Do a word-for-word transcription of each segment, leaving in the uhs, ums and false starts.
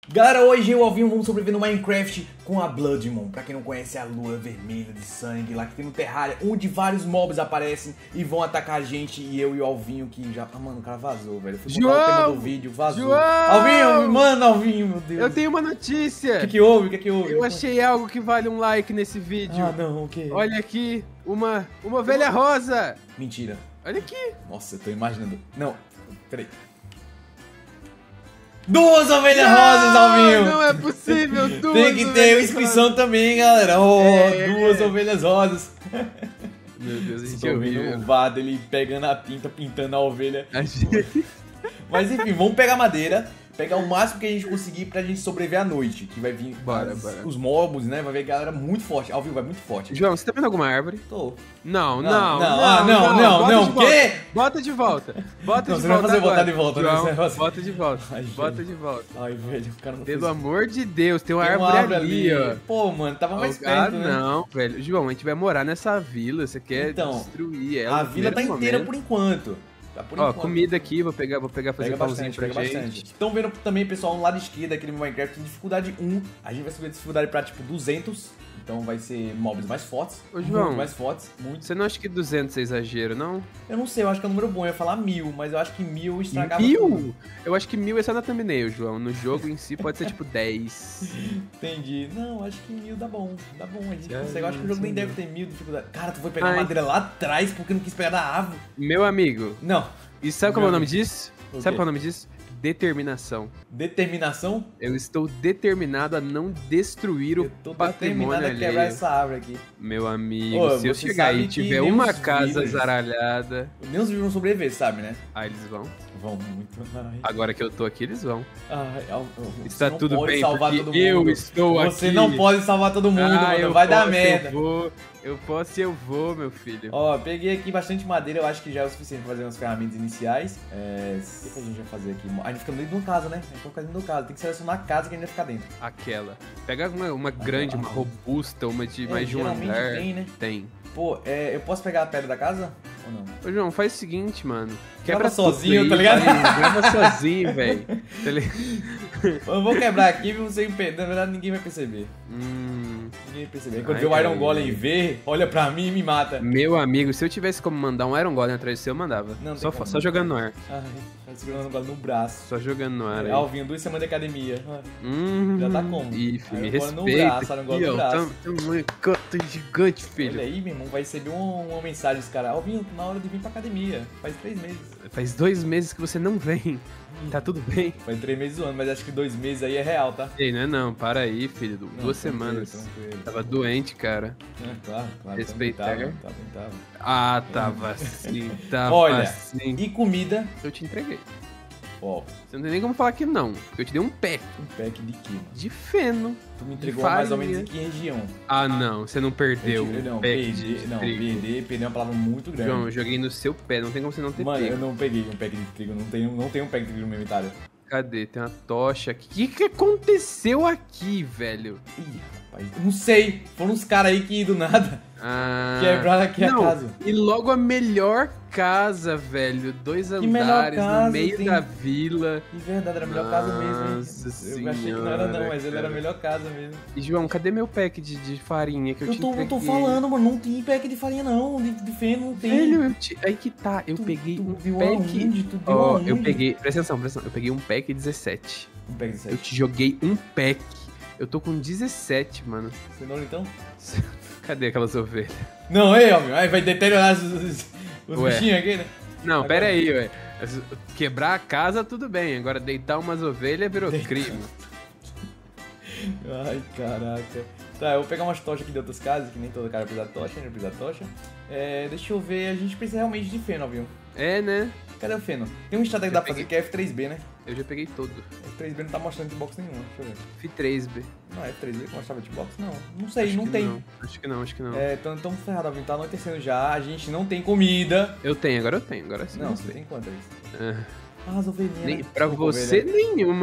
Galera, hoje eu e o Alvinho vamos sobreviver no Minecraft com a Bloodmoon. Pra quem não conhece, é a lua vermelha de sangue lá que tem no Terraria, onde vários mobs aparecem e vão atacar a gente. E eu e o Alvinho que já... Ah, mano, o cara vazou, velho. Eu fui botar o tema do vídeo, vazou. João! Alvinho, me manda, Alvinho, meu Deus. Eu tenho uma notícia. O que que houve? O que que houve? Eu achei algo que vale um like nesse vídeo. Ah, não, o que? Olha aqui, uma, uma ovelha rosa. Mentira. Olha aqui. Nossa, eu tô imaginando. Não, peraí. Duas ovelhas rosas, Alvinho! Não é possível, duas Tem que ter ovelhas inscrição rosas. também, galera. Oh, É. duas ovelhas rosas. Meu Deus, a gente Tô vendo ouviu. o Vado, ele pegando a tinta, pintando a ovelha. A gente... Mas enfim, vamos pegar madeira, pegar o máximo que a gente conseguir pra gente sobreviver à noite. Que vai vir Bora, as- bora. os mobs, né? Vai ver galera muito forte. Alvinho vai muito forte. João, você tá vendo alguma árvore? Tô. Não, Não, não, não, não, ah, não, não, bota não, de o volta. quê? Bota de volta. Bota Não, de você vai volta fazer agora. botar de volta, né? João, Você vai fazer- bota de volta. Ai, Bota gente. de volta. Ai, velho, o cara não Pelo fez. amor de Deus, tem uma Tem uma árvore, árvore ali, ó. Pô, mano, tava mais ah, perto, né? não, velho. João, a gente vai morar nessa vila. Você quer Então, destruir ela? A no vila tá primeiro inteira momento. por enquanto. Tá por Ó, enquanto. comida aqui, vou pegar, vou pegar fazer Pega pãozinho bastante, pra pega gente. bastante. Estão vendo também, pessoal, no lado esquerdo aqui no Minecraft tem dificuldade um. A gente vai subir a dificuldade pra tipo duzentos. Então vai ser mobs mais fortes. Ô, João. Muito mais fortes. Muito. Você não acha que duzentos é exagero, não? Eu não sei, eu acho que é um número bom. Eu ia falar mil, mas eu acho que mil estragava Mil? tudo. Eu acho que mil é só na thumbnail, João. No jogo em si pode ser tipo dez. Entendi. Não, acho que mil dá bom. Dá bom. A gente É, consegue. Eu acho que o jogo nem sim. deve ter mil de dificuldade. Cara, tu foi pegar Ai. madeira lá atrás porque não quis pegar da árvore. Meu amigo, Não. e sabe qual é o Meu nome disso? O Sabe quê? qual é o nome disso? Determinação. Determinação? Eu estou determinado a não destruir o Eu tô patrimônio determinado a quebrar alheio. essa árvore aqui. Meu amigo, Ô, se eu você chegar sabe aí e que tiver nem uma os casa vírus- zaralhada, Nem os vivos vão sobreviver, sabe, né? aí eles vão. Vão muito. Ai. Agora que eu tô aqui, eles vão. Ai, Al- você Está não tudo pode bem, salvar porque todo eu mundo. estou aqui. Você não pode salvar todo mundo, Ah, mano. eu Vai dar posso, merda. Eu vou, eu posso e eu vou, meu filho. Ó, peguei aqui bastante madeira, eu acho que já é o suficiente pra fazer umas ferramentas iniciais. É, o que, que a gente vai fazer aqui? A gente fica dentro de uma casa, né? A gente vai ficar dentro de uma casa. Tem que selecionar a casa que a gente vai ficar dentro. Aquela. Pega uma, uma grande, uma robusta, uma de É, mais de um geralmente andar. tem, né? Tem. Pô, é, eu posso pegar a pedra da casa? Ou não? Ô, João, faz o seguinte, mano. Grava Quebra sozinho, tudo tá aí, ligado? vai, grava sozinho, velho. Tá ligado? Eu vou quebrar aqui e você impede. Na verdade, ninguém vai perceber. Hum, Ninguém vai perceber. Quando Ai, vê o Iron cara. Golem ver, olha pra mim e me mata. meu amigo, se eu tivesse como mandar um Iron Golem atrás de você, eu mandava. Não, tem só, como. só jogando no ar. Ai, tá segurando o Golem no braço. Só jogando no ar. É, aí. Alvinho, duas semanas de academia. Ah, Hum, Já tá como? Ih, filho, me Iron Golem no respeita. braço, Iron Golem Aqui, no ó, braço. tam- tamanho canto gigante, filho. Olha aí, meu irmão, vai receber uma, uma mensagem dos caras. Alvinho, na hora de vir pra academia. Faz três meses. Faz dois meses que você não vem. Tá tudo bem. Faz três meses zoando, mas acho que dois meses aí é real, tá? Ei, não é não, para aí, filho. Du- Não, Duas tranquilo, semanas. tranquilo. Tava doente, cara. É, claro, claro. Respeitar. Tava, tava, tava. Ah, tava assim, tava Olha, assim. E comida. Eu te entreguei. Ó, Você não tem nem como falar que não. Porque eu te dei um pack um pack de quê, mano? de feno. Tu me De entregou mais ou farinha. menos em que região? Ah, não. Você não perdeu Eu, um não, pack perdi. de Não, trigo. perder, perder é uma palavra muito grande. João, eu joguei no seu pé. Não tem como você não ter Mano, pego. eu não peguei um pack de trigo, não tenho, não tenho um pack de trigo no meu inventário. Cadê? Tem uma tocha aqui. O que, que aconteceu aqui, velho? Ih, rapaz, eu não sei. Foram uns caras aí que do nada Ah, quebraram aqui a não, casa. E logo a melhor casa, velho. Dois Que melhor andares casa, no meio tem- da vila. De verdade, era a melhor casa mesmo, hein? Nossa Eu achei que não era não, senhora, mas ele era a cara. melhor casa mesmo. E, João, cadê meu pack de, de farinha que eu, Eu te tô, eu tô entreguei? falando, mano, não tem pack de farinha não, de, de feno não tem. Velho, eu te... aí que tá. Eu Tu- peguei tu um viu pack... aonde? Tu viu Ó, eu aonde? peguei... Presta atenção, presta atenção. Eu peguei um pack dezessete. Um pack de Eu sete. te joguei um pack. Eu tô com dezessete, mano. Cenoura então? Cadê aquelas ovelhas? Não, aí, ó, meu, aí vai deteriorar os, os, os Ué. bichinhos aqui, né? Não, Agora- pera aí, ué. Quebrar a casa, tudo bem. Agora deitar umas ovelhas virou Deitar. crime. Ai, caraca. Tá, eu vou pegar umas tochas aqui de outras casas, que nem toda cara precisa de tocha, a gente precisa de tocha. É, deixa eu ver, a gente precisa realmente de feno, viu? É, né? Cadê o feno? Tem um estratégia que dá pra fazer peguei. que é F três B, né? Eu já peguei todo. F três B não tá mostrando hitbox nenhuma, deixa eu ver. F três B. Não, F três B que mostrava hitbox? Não, não sei, Acho não que tem. Não. Acho que não, acho que não. É, tamo, tamo ferrado, viu? Tá anoitecendo já, a gente não tem comida. Eu tenho, agora eu tenho. Agora sim. Não, eu você sei. tem quantas? Ah, Ah, as ovelhinhas, nem, né? pra Cinco você, ovelhas. nenhuma.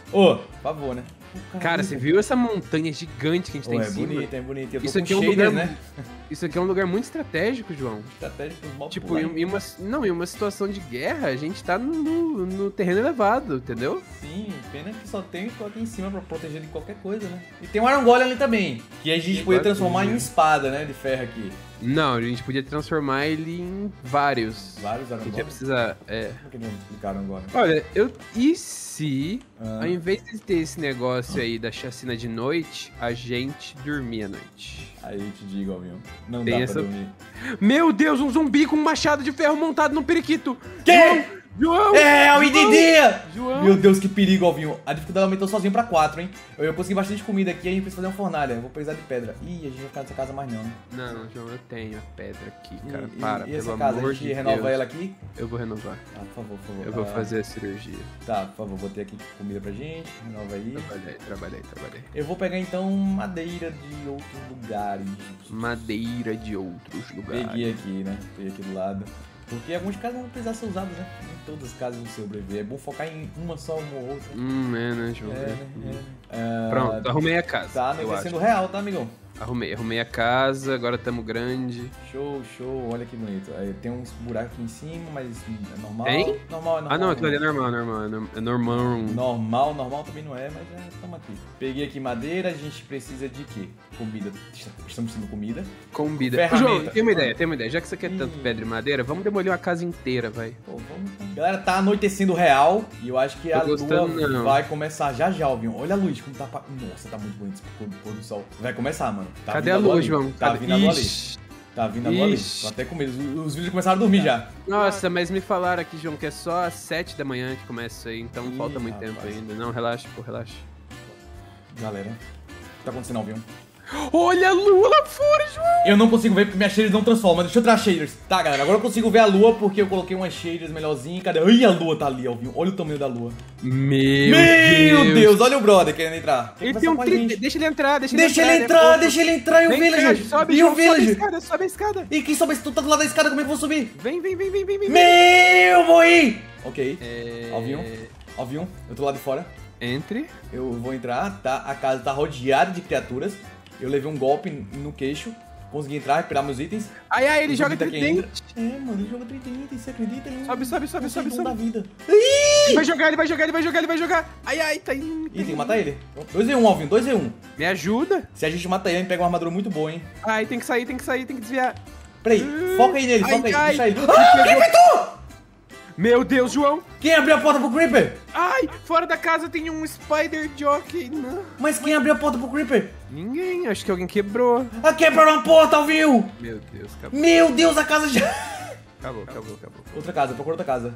Ô, por favor, né? Cara, você viu essa montanha gigante que a gente tem Ô, em é cima? bonito, é bonito. Eu tô Isso com aqui é um shaders, lugar, né? isso aqui é um lugar muito estratégico, João. Estratégia pros mobs Tipo, pularem. em, em uma, não, em uma situação de guerra, a gente tá no, no, no terreno elevado, entendeu? Sim, pena que só tem isso aqui em cima pra proteger de qualquer coisa, né? E tem um Iron Golem ali também, que a gente Tem podia quase transformar tudo, em né? espada, né? De ferro aqui. Não, a gente podia transformar ele em vários. Vários Iron A gente ia Golems. precisar, é... Como que eles explicaram agora? Olha, eu... E se, Ah. ao invés de ter esse negócio aí da chacina de noite, a gente dormir à noite? Aí eu te digo, Alvinho. Não Tem dá essa- pra dormir. Meu Deus, um zumbi com um machado de ferro montado num periquito! Que? João! É, o I D D! João! Meu Deus, que perigo, Alvinho. A dificuldade aumentou sozinho pra quatro, hein? Eu, eu consegui bastante comida aqui, a gente precisa fazer uma fornalha. Eu vou precisar de pedra. Ih, a gente vai ficar nessa casa mais não. né? Não, João, eu tenho a pedra aqui, cara. E, Para, e, e essa pelo casa, amor a gente de renova Deus. ela aqui? Eu vou renovar. Ah, por favor, por favor. Eu vou Ah, fazer a cirurgia. Tá, por favor, botei aqui comida pra gente. Renova aí. Trabalhei, trabalhei, trabalhei. Eu vou pegar então madeira de outros lugares. Madeira de outros lugares. Peguei aqui, né? Peguei aqui do lado. Porque algumas casas vão precisar ser usadas, né? Nem todas as casas vão sobreviver. É bom focar em uma só, uma ou outra. Hum, é, né, João? É, né? É, né? Ah, Pronto, arrumei a casa. Tá eu anoitecendo acho. real, tá, amigão? Arrumei, arrumei a casa, agora tamo grande. Show, show. Olha que bonito. Aí tem uns buracos aqui em cima, mas é normal. Tem? Normal, é normal. Ah, não, aquilo ali é normal, normal, é norm- é normal. Normal, normal também não é, mas é, estamos aqui. Peguei aqui madeira, a gente precisa de quê? Comida. Estamos precisando de comida. Combida. Ferramenta. João, tem uma ideia, tem uma ideia. Já que você quer tanto Ih. pedra e madeira, vamos demolir uma casa inteira, vai. Pô, vamos então. Galera, tá anoitecendo real e eu acho que Tô a lua gostando, não. vai começar já já, Alvinho. Olha a luz, como tá. pa- Nossa, tá muito bonito esse pôr pôr do sol. Vai começar, mano. Tá Cadê vindo a luz, ali. João? Tá Cadê? vindo a lua ali. Ixi. Tá vindo a lua ali. Ixi. Tô até com medo. Os, os vídeos começaram a dormir já. Nossa, mas me falaram aqui, João, que é só às sete da manhã que começa isso aí, então Ih, falta muito rapaz. tempo ainda. Não, relaxa, pô, relaxa. Galera, o que tá acontecendo, Alvinho? Olha a lua lá fora, João! Eu não consigo ver porque minhas shaders não transformam. Deixa eu tirar shaders. Tá, galera, agora eu consigo ver a lua porque eu coloquei umas shaders melhorzinhas. Cadê? Ai, a lua tá ali, Alvinho. Olha o tamanho da lua. Meu, Meu Deus! Deus, olha o brother querendo entrar. Quer Ele conversar tem um com a tri... gente. Deixa ele entrar, deixa ele Deixa entrar. ele entrar, é pouco. deixa ele entrar. E o Vem cá, villager? sobe, E João, o sobe a villager? escada, sobe a escada. E quem sobe? Se tu tá do lado da escada, como é que eu vou subir? Vem, vem, vem, vem, vem, vem. Meu, vou ir. Ok. É... Alvinho, Alvinho, eu tô lá de fora. Entre. Eu vou entrar, tá? A casa tá rodeada de criaturas. Eu levei um golpe no queixo. Consegui entrar, recuperar meus itens. Ai, ai, ele O joga zumbi tá aqui ainda. tridente. É, mano, ele joga tridente, você acredita? Ele Sobe, sobe, sobe, não sei sobe, como sobe. da vida. Ele vai jogar, ele vai jogar, ele vai jogar, ele vai jogar. Ai, ai, tá indo. Ih, tem que matar ele. dois em um, Alvinho, dois em um. Me ajuda. Se a gente mata ele, a gente pega uma armadura muito boa, hein? Ai, tem que sair, tem que sair, tem que desviar. Peraí, foca aí nele, Ai, foca aí, ai. deixa ele. Me Ah, pegou. quem tu? Meu Deus, João. Quem abriu a porta pro Creeper? Ai, fora da casa tem um Spider Jockey. Não. Mas quem abriu a porta pro Creeper? Ninguém, acho que alguém quebrou. Ah, quebraram a porta, Alvinho! Meu Deus, acabou. Meu Deus, a casa já... Acabou, acabou, acabou. Outra casa, procura outra casa.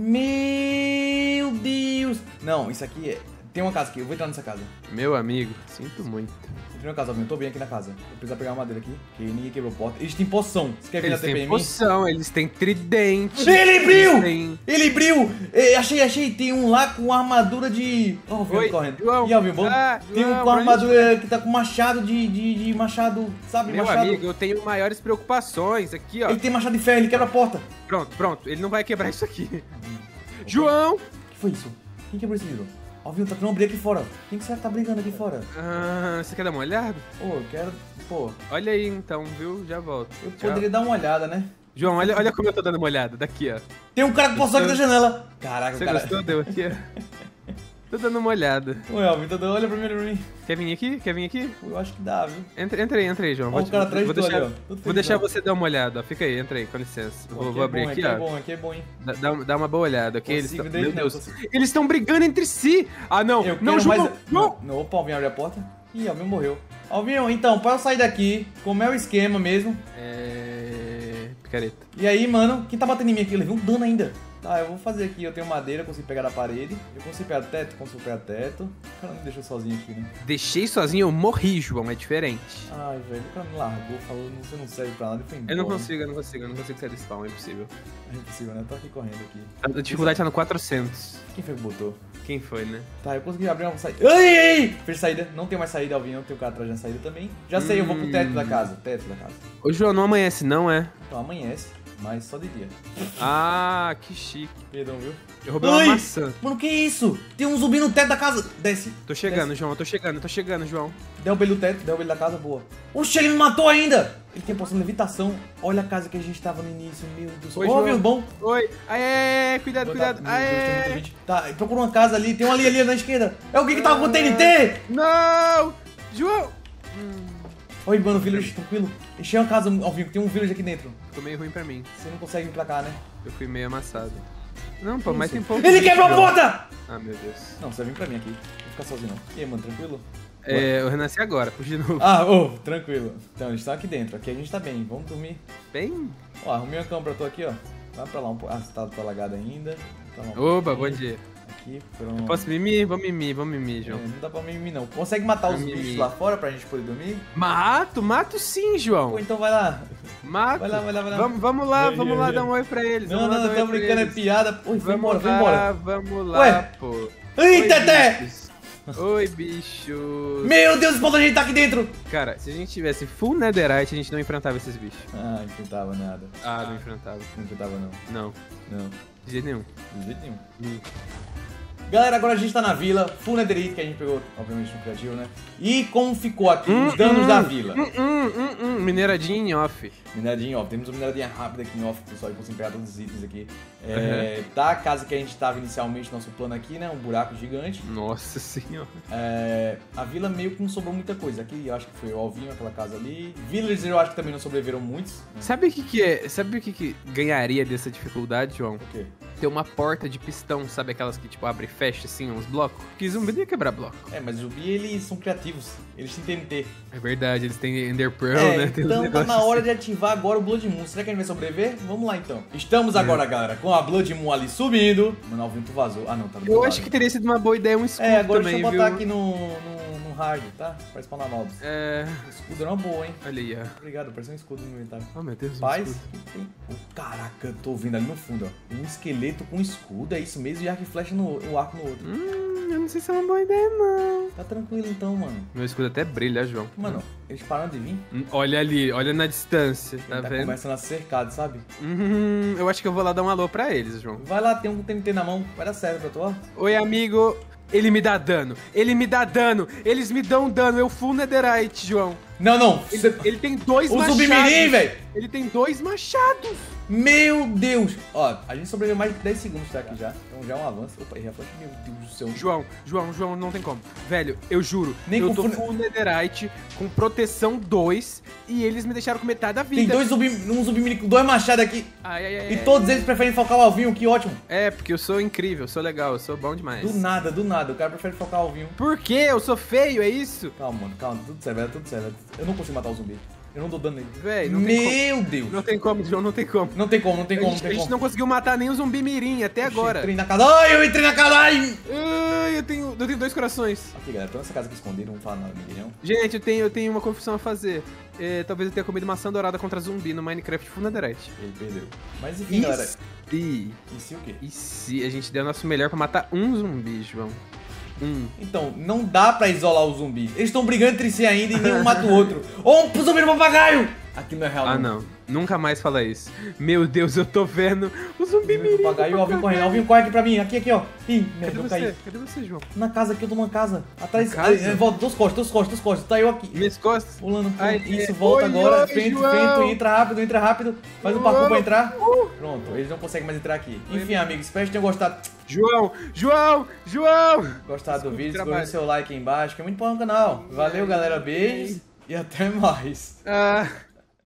Meu Deus! Não, isso aqui é... Tem uma casa aqui, eu vou entrar nessa casa. Meu amigo, sinto muito. Entrei na casa, Alvinho, eu tô bem aqui na casa. Eu preciso pegar uma madeira aqui, que ninguém quebrou a porta. Eles têm poção. Você quer vir na Eles T P têm em mim? poção, eles têm tridente. Ele eles abriu! têm- Ele abriu! É, achei, achei. Tem um lá com armadura de... Ó, o Alvinho Oi, correndo. João. E Alvinho, bom? Ah, Tem um João, com pra armadura que tá com machado de... de, de machado, sabe? Meu machado. amigo, eu tenho maiores preocupações aqui, ó. Ele tem machado de ferro, ele quebra a porta. Pronto, pronto, ele não vai quebrar isso aqui. João! O que foi isso? Quem quebrou esse vidro? Alvinho, tá tendo uma briga aqui fora. Quem que será que tá brigando aqui fora? Ah, você quer dar uma olhada? Pô, eu quero... Pô, Olha aí então, viu? Já volto. eu Tchau. poderia dar uma olhada, né? João, olha, olha como eu tô dando uma olhada. Daqui, ó. Tem um cara com poção aqui na janela. Caraca, Você o cara... gostou? Deu aqui, ó. Tô dando uma olhada. Ué, Alvinho, tá dando... olha pra mim, olha pra mim. Quer vir aqui? Quer vir aqui? Pô, eu acho que dá, viu? Entra, entra aí, entra aí, João. Olha Vou, o cara atrás vou de tu deixar, ali, ó. Tudo vou feliz, deixar ó. você dar uma olhada, ó. Fica aí, entra aí, com licença. Pô, Vou, aqui vou é abrir bom, aqui, aqui é ó. bom, aqui é bom, hein? Dá, dá, dá uma boa olhada, ok? Eles Consigo tão... dele, Meu não, Deus. consigo. Eles estão brigando entre si. Ah, não. Eu não, quero João. mais... João. Não, opa, Alvinho abriu a porta. Ih, Alvinho morreu. Alvinho, então, pra eu sair daqui, como é o esquema mesmo. É... Picareta. E aí, mano, quem tá batendo em mim aqui? Eu levei um dano ainda. Tá, eu vou fazer aqui. Eu tenho madeira, eu consigo pegar da parede. Eu consigo pegar teto, consigo pegar teto. O cara me deixou sozinho aqui, né? Deixei sozinho, eu morri, João. É diferente. Ai, velho, o cara me largou, falou, você não serve pra nada e foi embora. Eu não consigo, eu não consigo, eu não consigo sair do spawn, é impossível. É impossível, né? Eu tô aqui correndo aqui. A dificuldade tá no quatrocentos. Quem foi que botou? Quem foi, né? Tá, eu consegui abrir uma saída. Ai, ai! Fez saída. Não tem mais saída, Alvinho. Tem o cara atrás da saída também. Já sei, eu vou pro teto da casa. Teto da casa. Ô, João, não amanhece não, é? Então amanhece. mas só de dia. Ah, que chique. Perdão, viu? Eu roubei Ai! uma maçã. Mano, que isso? Tem um zumbi no teto da casa. Desce. Tô chegando, Desce. João, eu tô chegando, tô chegando, João. Derruba ele do teto, derruba ele da casa, boa. Oxe, ele me matou ainda! Ele tem poção de levitação. Olha a casa que a gente tava no início, meu Deus. Oi, Ô, João. meu bom. Oi. Aê, cuidado, cuidado. Meu Deus, tem muita Aê. gente. Tá, procura uma casa ali. Tem uma ali, ali na esquerda. É o que que tava com o T N T? Não! João! Oi, mano, village, tranquilo. Encheu a casa, Alvinho, tem um village aqui dentro. Ficou meio ruim pra mim. Você não consegue vir pra cá, né? Eu fui meio amassado. Não, pô, mas tem pouco. Ele bicho, quebrou a João. porta! Ah, meu Deus. Não, você vai vir pra mim aqui. Não vou ficar sozinho, não. E aí, mano, tranquilo? É, eu renasci agora, puxa de novo. Ah, ô, tranquilo. Então, a gente tá aqui dentro. Aqui a gente tá bem. Vamos dormir. Bem? Ó, arrumei uma cama pra tu aqui, ó. Vai pra lá um pouco. Ah, você tá, tá alagado ainda. Pra lá um Oba, bom pouquinho. dia. Aqui, pronto. Posso mimir? Vamos mimir, vamos mimir, É, João. não dá pra mimir, não. Consegue matar os Mimimi. bichos lá fora pra gente poder dormir? Mato, mato sim, Pô, João. então vai lá. Mato. Vai lá, vai lá, vai lá. Vamos, vamos lá, Aí, vamos lá aí. dar um oi pra eles. Não, vamos lá não, dar um tá oi pra brincando, é eles. piada. Oi, vai Vamos embora, vai lá, embora. vamos lá, Ué? pô. Ih, Oi, Teté! bichos. Oi, bichos. Meu Deus, o a gente tá aqui dentro! Cara, se a gente tivesse full netherite, a gente não enfrentava esses bichos. Ah, não enfrentava nada. Ah, não enfrentava. Não enfrentava, não. Não, Não, de jeito nenhum. de jeito nenhum. Hum. Galera, agora a gente tá na vila, full netherite, que a gente pegou, obviamente, no criativo, né? E como ficou aqui os danos da vila? Hum, hum, hum, hum. Mineradinho em off. Mineradinha, ó, temos uma mineradinha rápida aqui em off, pessoal, que conseguem pegar todos os itens aqui. É, tá a casa que a gente tava inicialmente, nosso plano aqui, né? Um buraco gigante. Nossa senhora. É, a vila meio que não sobrou muita coisa. Aqui eu acho que foi o Alvinho, aquela casa ali. Villagers eu acho que também não sobreviveram muitos. Né? Sabe o que que é? Sabe o que que ganharia dessa dificuldade, João? O quê? Ter uma porta de pistão, sabe aquelas que tipo abre e fecha assim, uns blocos? Porque zumbi não ia quebrar bloco. É, mas os zumbi eles são criativos. Eles têm T N T. É verdade, eles têm Ender Pearl, É, né? Tem uns então tá negócios na hora assim. de ativar agora o Blood Moon. Será que a gente vai sobreviver? Vamos lá então. Estamos agora, galera, com a Blood Moon ali subindo. Mano, o Alvinho tu vazou. Ah, não, tá do Eu lado. acho que teria sido uma boa ideia um escudo É, agora também, deixa eu botar viu? aqui no, no, no hard, tá? Pra spawnar mobs. É... Escudo era uma boa, hein? Olha aí, ó. Obrigado, parece um escudo no inventário. Oh, meu Deus, um Paz. escudo. Oh, caraca, eu tô ouvindo ali no fundo, ó. Um esqueleto com escudo, é isso mesmo, e arco e flecha no o arco no outro. Hum, eu não sei se é uma boa ideia, não. Tá tranquilo então, mano. Meu escudo até brilha, João. Mano, eles pararam de vir. Hum, Olha ali, olha na distância, tá Ele tá vendo? começando a ser cercado, sabe? Hum, eu acho que eu vou lá dar um alô pra eles, João. Vai lá, tem um T N T na mão, vai dar certo pra tu, ó. Oi, amigo. Ele me dá dano. Ele me dá dano. Eles me dão dano. Eu full netherite, João. Não, não, Ele, você... ele tem dois O machados. Zumbi-Mirim, velho! Ele tem dois machados. Meu Deus! Ó, a gente sobreviveu mais de dez segundos tá aqui já. Então já é um avanço. Opa, errei a flecha. Meu Deus do céu. João, João, João, não tem como. Velho, eu juro. Nem eu com tô fune- full netherite, com proteção dois, e eles me deixaram com metade da vida. Tem dois zumbi, um zumbi com dois machados aqui. Ai, ai, ai, E ai. todos eles preferem focar o alvinho, que ótimo. É, porque eu sou incrível, eu sou legal, eu sou bom demais. Do nada, do nada. O cara prefere focar o alvinho. Por quê? Eu sou feio, é isso? Calma, mano, calma. Tudo certo, vai dar tudo certo. Eu não consigo matar o zumbi. Eu não dou dano nele. Véi, não tem Meu Deus. como. Não tem como, João, não tem como. Não tem como, não tem A como, gente, não a tem gente como. não conseguiu matar nem o zumbi mirim até Oxi, agora. Entrei na casa. Ai, eu entrei na casa. Ai. Ai, eu tenho, eu tenho dois corações. Aqui, galera, tô nessa casa aqui escondida, não vou falar nada a ninguém, não. Gente, eu tenho, eu tenho uma confissão a fazer. É, talvez eu tenha comido maçã dourada contra zumbi no Minecraft Full Netherite. Ele perdeu. Mas enfim, E galera. se, E se o quê? e se a gente der o nosso melhor pra matar um zumbi, João? Um. Então, não dá pra isolar o zumbi. Eles estão brigando entre si ainda e nenhum mata o outro. Ou um zumbi no papagaio! Aqui não é real. Ah, não. Nunca mais fala isso. Meu Deus, eu tô vendo o zumbi mirim. Papagaio e o Alvinho correndo. Alvinho, corre aqui pra mim. Aqui, aqui, ó. Ih, Cadê merda, eu você? caí. Cadê você, João? Na casa aqui, eu tô numa casa. Atrás, Na casa? eh, volta, dos costas, dos costas, dos costas. Tá eu aqui. Minhas costas? Pulando, pulando. Ai, Isso, é. volta Oi, agora. oi, frente, João. frente, entra rápido, entra rápido. Faz um parkour João. pra entrar. Uh. Pronto, eles não conseguem mais entrar aqui. Enfim, amigos, espero que tenham gostado, João! João! João! gostado do Desculpa, vídeo. trabalho. Segura o seu like aí embaixo, que é muito bom no canal. Valeu, galera. Beijos e até mais. Ah...